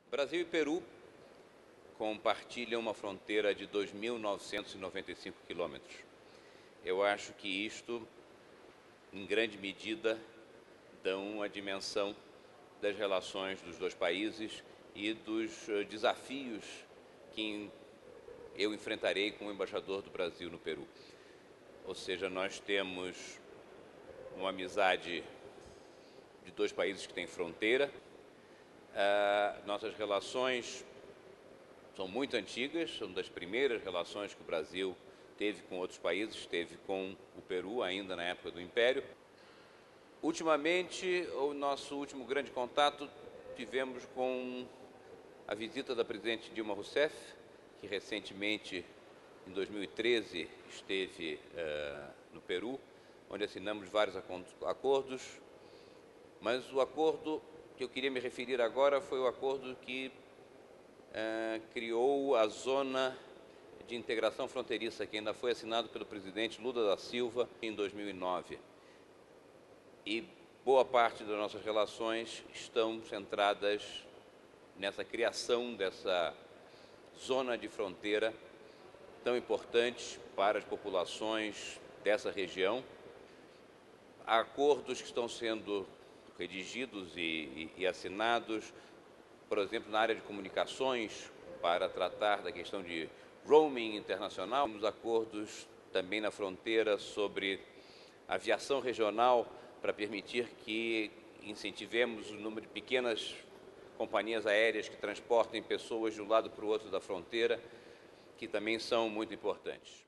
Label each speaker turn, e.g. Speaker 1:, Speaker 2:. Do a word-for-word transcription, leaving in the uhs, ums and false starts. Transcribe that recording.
Speaker 1: Brasil e Peru compartilham uma fronteira de dois mil novecentos e noventa e cinco quilômetros. Eu acho que isto, em grande medida, dão a dimensão das relações dos dois países e dos desafios que eu enfrentarei como embaixador do Brasil no Peru. Ou seja, nós temos uma amizade de dois países que têm fronteira. Uh, nossas relações são muito antigas, são das primeiras relações que o Brasil teve com outros países, teve com o Peru ainda na época do Império. Ultimamente, o nosso último grande contato tivemos com a visita da presidente Dilma Rousseff, que recentemente, em dois mil e treze, esteve uh, no Peru, onde assinamos vários acordos, mas o acordo que eu queria me referir agora foi o acordo que uh, criou a Zona de Integração Fronteiriça, que ainda foi assinado pelo presidente Lula da Silva em dois mil e nove. E boa parte das nossas relações estão centradas nessa criação dessa zona de fronteira tão importante para as populações dessa região. Há acordos que estão sendo redigidos e, e, e assinados, por exemplo, na área de comunicações, para tratar da questão de roaming internacional. Temos acordos também na fronteira sobre aviação regional, para permitir que incentivemos o número de pequenas companhias aéreas que transportem pessoas de um lado para o outro da fronteira, que também são muito importantes.